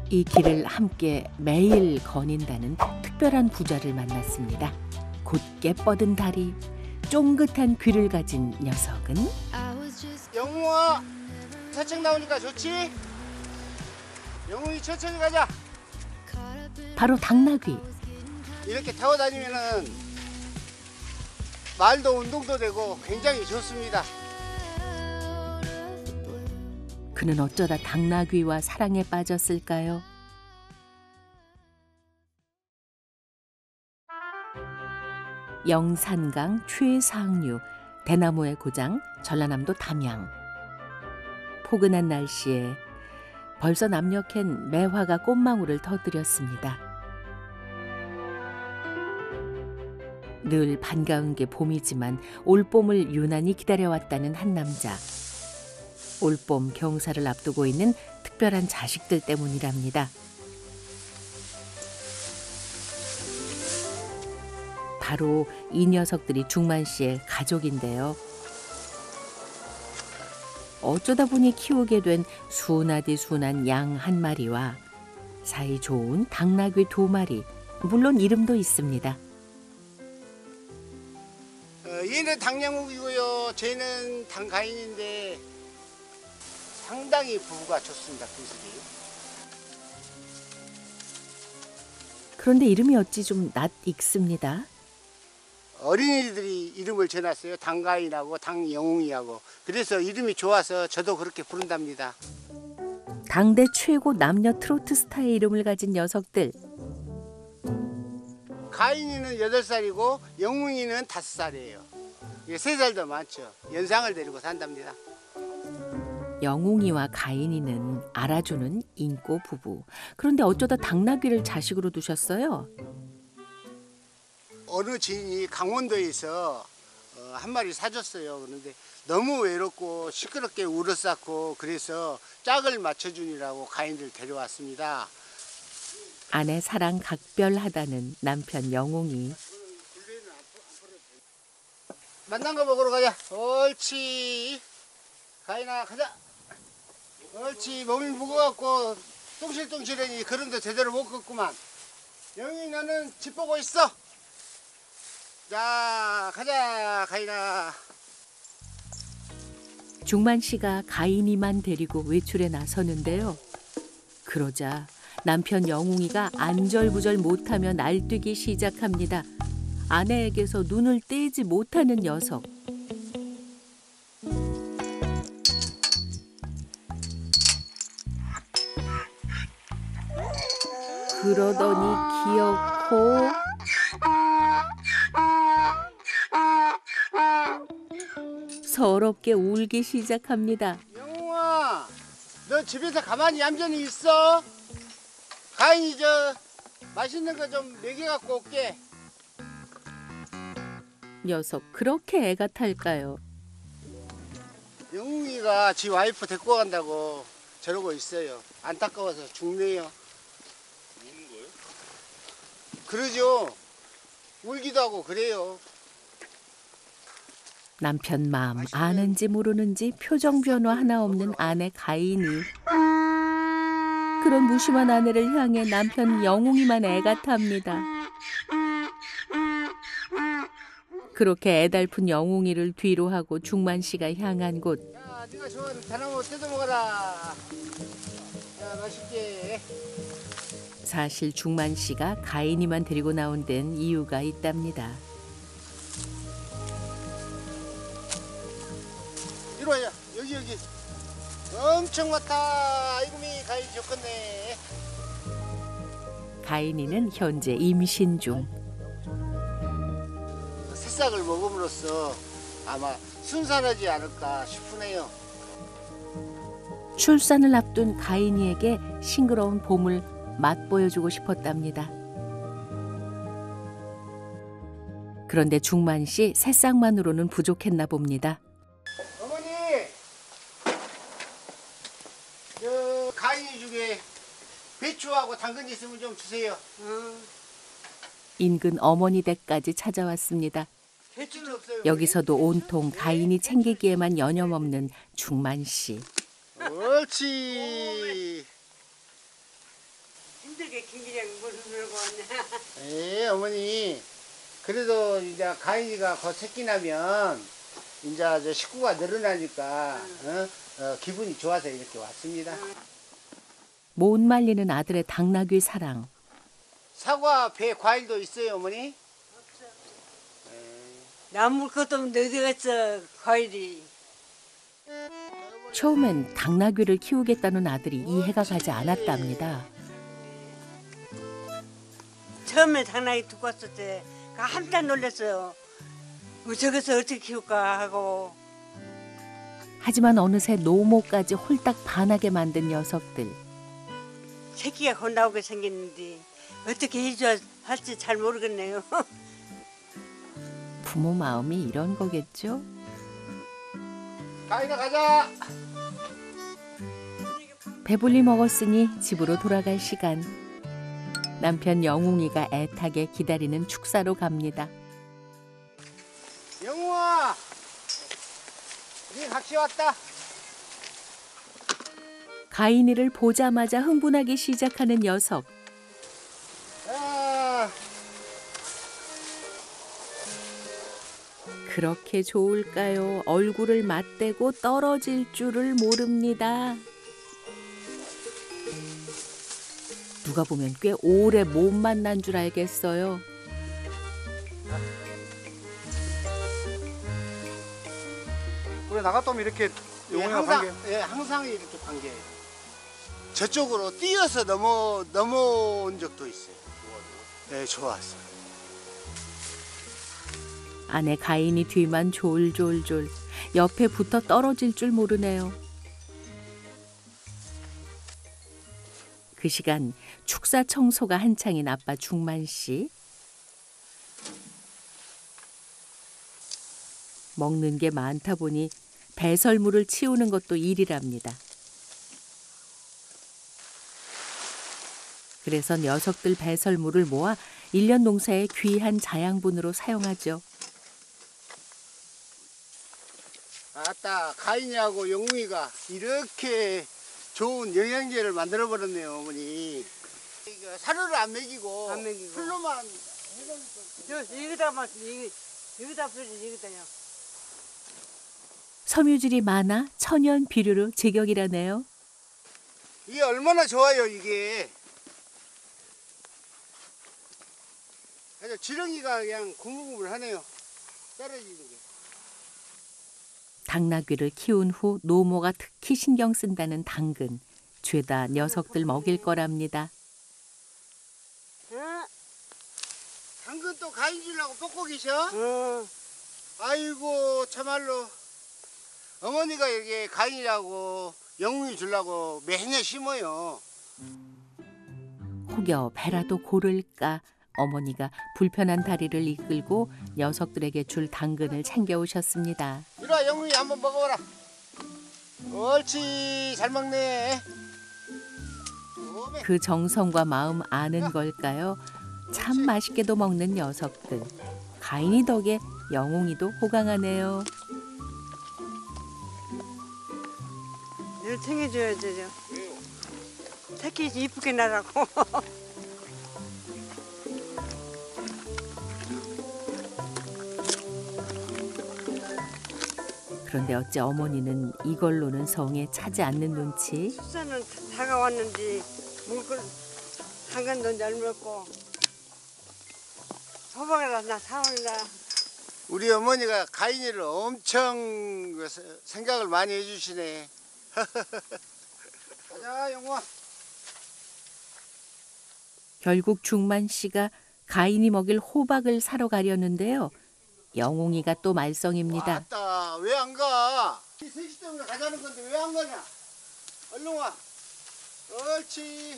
이 길을 함께 매일 거닌다는 특별한 부자를 만났습니다. 곧게 뻗은 다리, 쫑긋한 귀를 가진 녀석은 영웅아, 산책 나오니까 좋지? 영웅이 천천히 가자. 바로 당나귀. 이렇게 타고 다니면은 말도 운동도 되고 굉장히 좋습니다. 그는 어쩌다 당나귀와 사랑에 빠졌을까요? 영산강 최상류, 대나무의 고장, 전라남도 담양. 포근한 날씨에 벌써 남녘엔 매화가 꽃망울을 터뜨렸습니다. 늘 반가운 게 봄이지만 올봄을 유난히 기다려왔다는 한 남자. 올봄 경사를 앞두고 있는 특별한 자식들 때문이랍니다. 바로 이 녀석들이 중만 씨의 가족인데요. 어쩌다 보니 키우게 된 순하디 순한 양 한 마리와 사이 좋은 당나귀 2마리, 물론 이름도 있습니다. 얘는 당나귀고요. 쟤는 당가인인데 상당히 부부가 좋습니다. 분들이. 그런데 이름이 어찌 좀 낯익습니다. 어린이들이 이름을 지어놨어요. 당가인하고 당영웅이하고. 그래서 이름이 좋아서 저도 그렇게 부른답니다. 당대 최고 남녀 트로트 스타의 이름을 가진 녀석들. 가인이는 8살이고 영웅이는 5살이에요. 3살 더 많죠. 연상을 데리고 산답니다. 영웅이와 가인이는 알아주는 인꼬 부부. 그런데 어쩌다 당나귀를 자식으로 두셨어요? 어느 지인이 강원도에서 한 마리 사줬어요. 그런데 너무 외롭고 시끄럽게 울어쌌고 그래서 짝을 맞춰주니라고 가인들 데려왔습니다. 아내 사랑 각별하다는 남편 영웅이. 만난 거 먹으러 가자. 옳지. 가인아 가자. 옳지. 몸이 무거워갖고 똥실똥실하니 걸음도 제대로 못 걷구만. 영웅이 너는 집 보고 있어. 자 가자 가인아. 중만 씨가 가인이만 데리고 외출에 나서는데요. 그러자 남편 영웅이가 안절부절 못하며 날뛰기 시작합니다. 아내에게서 눈을 떼지 못하는 녀석. 그러더니 귀엽고 서럽게 울기 시작합니다. 영웅아, 너 집에서 가만히 얌전히 있어. 가인이 저 맛있는 거 좀 먹여갖고 올게. 녀석 그렇게 애가 탈까요? 영웅이가 지 와이프 데리고 간다고 저러고 있어요. 안타까워서 죽네요. 우는 거예요? 그러죠. 울기도 하고 그래요. 남편 마음 아는지 모르는지 표정 변화 하나 없는 아내 가인이. 그런 무심한 아내를 향해 남편 영웅이만 애가 탑니다. 그렇게 애달픈 영웅이를 뒤로 하고 중만 씨가 향한 곳. 야, 네가 좋아하는 대나무 뜯어 먹어라. 야, 맛있게. 사실 중만 씨가 가인이만 데리고 나온 데는 이유가 있답니다. 이리 와야. 여기. 엄청 많다. 이놈이 가인 좋겠네. 가인이는 현재 임신 중. 새싹을 먹음으로써 아마 순산하지 않을까 싶으네요. 출산을 앞둔 가인이에게 싱그러운 봄을 맛보여주고 싶었답니다. 그런데 중만 씨 새싹만으로는 부족했나 봅니다. 어머니, 저 가인이 중에 배추하고 당근 있으면 좀 주세요. 인근 어머니 댁까지 찾아왔습니다. 배추는 없어요. 여기서도 온통 가인이 챙기기에만 여념없는 중만 씨. 옳지. 힘들게 김기령 물을 물고 왔네. 예, 어머니. 그래도 이제 가인이가 곧 새끼 나면 이제 저 식구가 늘어나니까 기분이 좋아서 이렇게 왔습니다. 못 말리는 아들의 당나귀 사랑. 사과, 배, 과일도 있어요, 어머니? 나물 것도 없는데 어디 갔어 과일이. 처음엔 당나귀를 키우겠다는 아들이 이해가 가지 않았답니다. 처음에 당나귀 두고 왔을 때 깜짝 놀랐어요. 저것을 어떻게 키울까 하고. 하지만 어느새 노모까지 홀딱 반하게 만든 녀석들. 새끼가 곧 나오게 생겼는데 어떻게 해줘야 할지 잘 모르겠네요. 부모 마음이 이런 거겠죠? 가인아 가자. 배불리 먹었으니 집으로 돌아갈 시간. 남편 영웅이가 애타게 기다리는 축사로 갑니다. 영웅아, 네 같이 왔다. 가인이를 보자마자 흥분하기 시작하는 녀석. 아, 그렇게 좋을까요? 얼굴을 맞대고 떨어질 줄을 모릅니다. 누가 보면 꽤 오래 못 만난 줄 알겠어요. 원래 나갔다 오면 이렇게 예, 용이가 항상 반겨. 예, 항상 이렇게 반겨요. 저쪽으로 뛰어서 넘어온 적도 있어요. 네, 좋았어요. 아내 가인이 뒤만 졸졸졸. 옆에 붙어 떨어질 줄 모르네요. 그 시간 축사 청소가 한창인 아빠 중만 씨. 먹는 게 많다 보니 배설물을 치우는 것도 일이랍니다. 그래서 녀석들 배설물을 모아 1년 농사의 귀한 자양분으로 사용하죠. 아따, 가인이하고 영웅이가 이렇게 좋은 영양제를 만들어 버렸네요, 어머니. 이거 사료를 안 먹이고, 안 먹이고. 풀로만. 여기다만 여기다 뿌리 여기다요. 섬유질이 많아 천연 비료로 제격이라네요. 이게 얼마나 좋아요, 이게. 아주 지렁이가 그냥 구물구물하네요. 떨어지는 게. 당나귀를 키운 후 노모가 특히 신경 쓴다는 당근. 죄다 녀석들 먹일 거랍니다. 응? 당근 또 가인 주려고 뽑고 계셔? 응. 아이고, 참말로. 어머니가 이렇게 가인이라고 영웅이 주려고 매년 심어요. 혹여 배라도 고를까 어머니가 불편한 다리를 이끌고 녀석들에게 줄 당근을 챙겨오셨습니다. 이리 와, 영웅이 한번 먹어봐라. 옳지, 잘 먹네. 오메. 그 정성과 마음 아는 걸까요? 참 맛있게도 먹는 녀석들. 가인이 덕에 영웅이도 호강하네요. 늘 챙겨줘야 되죠. 새끼 이쁘게 나라고. 그런데 어째 어머니는 이걸로는 성에 차지 않는 눈치. 축사는 다가왔는지 물건 당근 돈잘 먹고 호박이라 나 사오느라. 우리 어머니가 가인이를 엄청 생각을 많이 해주시네. 가자, 영웅아. 결국 중만 씨가 가인이 먹일 호박을 사러 가려는데요. 영웅이가 또 말썽입니다. 왔다, 왜 안 가? 이 셋이 때문에 가자는 건데 왜 안 가냐? 얼른 와. 옳지.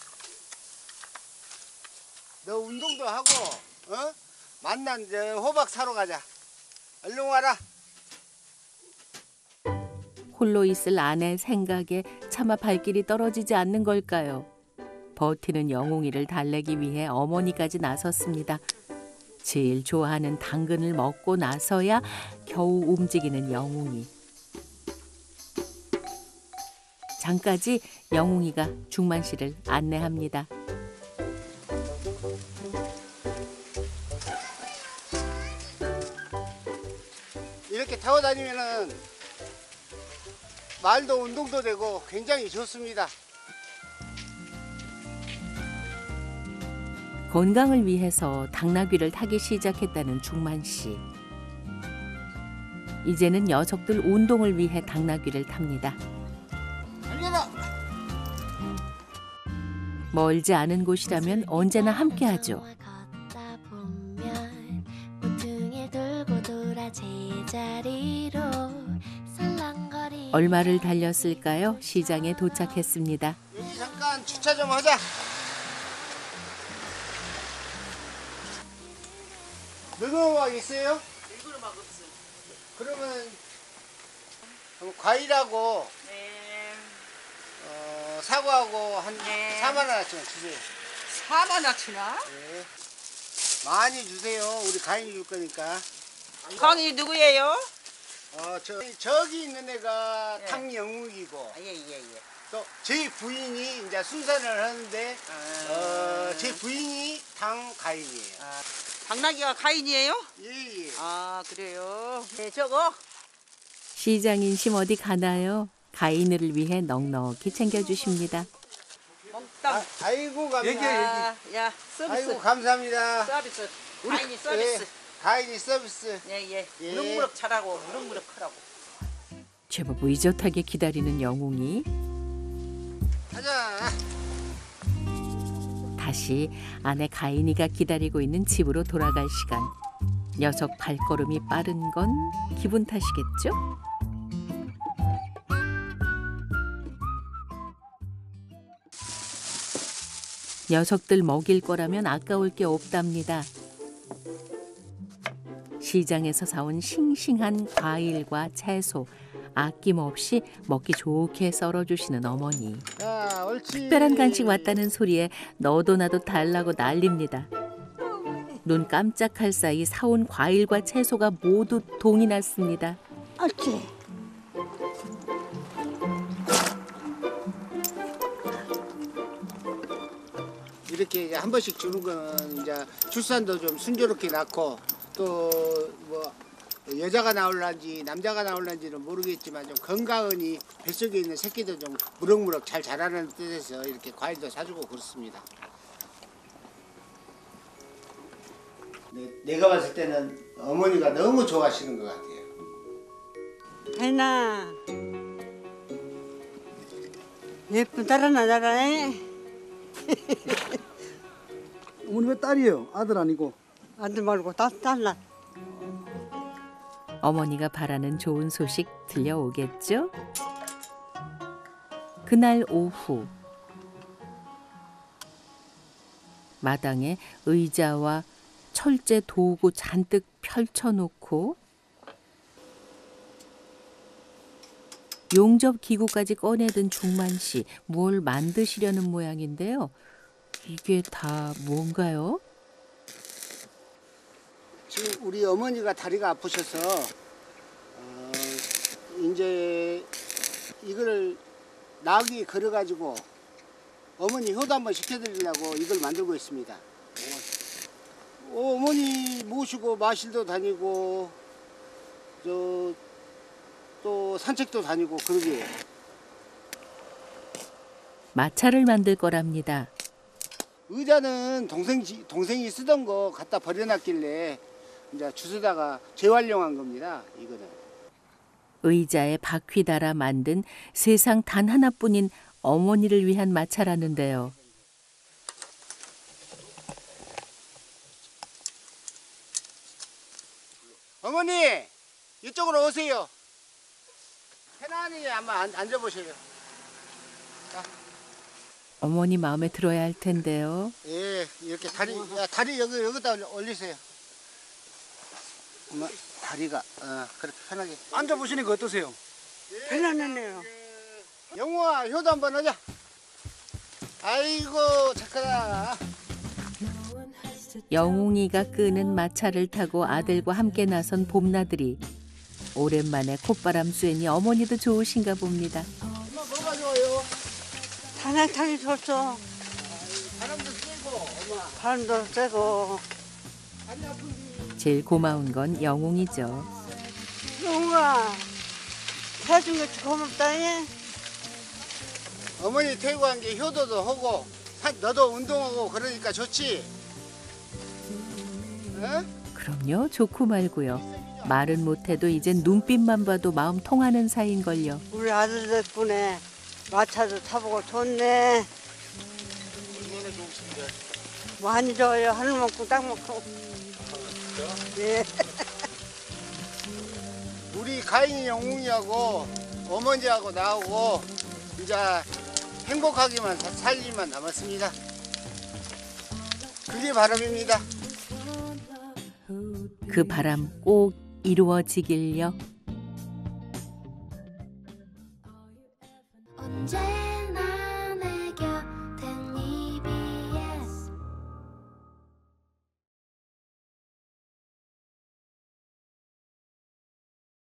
너 운동도 하고, 만난 이제 호박 사러 가자. 얼른 와라. 홀로 있을 아내 생각에 차마 발길이 떨어지지 않는 걸까요? 버티는 영웅이를 달래기 위해 어머니까지 나섰습니다. 제일 좋아하는 당근을 먹고 나서야 겨우 움직이는 영웅이. 장까지 영웅이가 중만 씨를 안내합니다. 이렇게 타고 다니면은 말도 운동도 되고 굉장히 좋습니다. 건강을 위해서 당나귀를 타기 시작했다는 중만 씨. 이제는 녀석들 운동을 위해 당나귀를 탑니다. 달려라! 멀지 않은 곳이라면 언제나 함께하죠. 얼마를 달렸을까요? 시장에 도착했습니다. 여기 잠깐 주차 좀 하자. 능어막 있어요? 일그러막 없어. 그러면 과일하고 네. 사과하고 한 네. 4만 원어치만 주세요. 4만 원치나? 네. 많이 주세요. 우리 가인이 줄 거니까. 거기 누구예요? 저기 있는 애가 예. 탕영욱이고 예예예. 또 저희 부인이 이제 순산을 하는데 제 부인이 탕가인이에요. 당나귀가 가인이에요? 예예. 아 그래요. 네 저거. 시장 인심 어디 가나요? 가인을 위해 넉넉히 챙겨주십니다. 몽땅. 아이고 감사. 여기. 야 서비스. 아이고 감사합니다. 서비스. 가인이 서비스. 가인이 서비스. 예예. 예. 무럭무럭 잘하고 무럭무럭 하라고. 제법 의젓하게 기다리는 영웅이 가자. 다시 아내 가인이가 기다리고 있는 집으로 돌아갈 시간. 녀석 발걸음이 빠른 건 기분 탓이겠죠? 녀석들 먹일 거라면 아까울 게 없답니다. 시장에서 사온 싱싱한 과일과 채소, 아낌없이 먹기 좋게 썰어주시는 어머니. 자, 옳지. 특별한 간식 왔다는 소리에 너도 나도 달라고 난립니다. 눈 깜짝할 사이 사온 과일과 채소가 모두 동이 났습니다. 옳지. 이렇게 이제 한 번씩 주는 건 이제 출산도 좀 순조롭게 낳고 또 뭐 여자가 나올란지 남자가 나올란지는 모르겠지만 좀 건강하니 뱃속에 있는 새끼도 좀 무럭무럭 잘 자라는 뜻에서 이렇게 과일도 사주고 그렇습니다. 내가 봤을 때는 어머니가 너무 좋아하시는 것 같아요. 가인아. 예쁜 딸하나 잘하네. 어머니 왜 딸이에요? 아들 아니고. 아들 말고 딸라. 어머니가 바라는 좋은 소식 들려오겠죠? 그날 오후 마당에 의자와 철제 도구 잔뜩 펼쳐놓고 용접 기구까지 꺼내든 중만 씨 뭘 만드시려는 모양인데요. 이게 다 뭔가요? 지금 우리 어머니가 다리가 아프셔서 이제 이거를 나귀에 걸어가지고 어머니 효도 한번 시켜드리려고 이걸 만들고 있습니다. 어머니 모시고 마실도 다니고 또 산책도 다니고 그러게요. 마차를 만들 거랍니다. 의자는 동생이 쓰던 거 갖다 버려놨길래 이제 주워다가 재활용한 겁니다. 이거는. 의자에 바퀴 달아 만든 세상 단 하나뿐인 어머니를 위한 마차라는데요. 어머니 이쪽으로 오세요. 편안히 한번 앉아보세요. 어머니 마음에 들어야 할 텐데요. 예, 이렇게 다리 여기다 올리세요. 엄마 다리가 그렇게 편하게. 앉아보시니까 어떠세요? 편안하네요. 영우아 효도 한번 하자. 아이고 착하다. 영웅이가 끄는 마차를 타고 아들과 함께 나선 봄나들이. 오랜만에 콧바람 쐬니 어머니도 좋으신가 봅니다. 엄마 뭐가 좋아요? 사냥 타기 좋죠. 바람도 쐬고 엄마. 바람도 쐬고. 다리 아픈지. 제일 고마운 건 영웅이죠. 영웅아, 해준 거 고맙다. 예. 어머니 퇴구한 게 효도도 하고 너도 운동하고 그러니까 좋지. 어? 그럼요, 좋고 말고요. 말은 못해도 이젠 눈빛만 봐도 마음 통하는 사이인걸요. 우리 아들 덕분에 마차도 타보고 좋네. 얼마나 좋으신데. 많이 줘요. 하늘 먹고 땅 먹고. 예. 우리 가인이 영웅이하고 어머니하고 나하고 이제 행복하게만 살 일만 남았습니다. 그게 바람입니다. 그 바람 꼭 이루어지길요.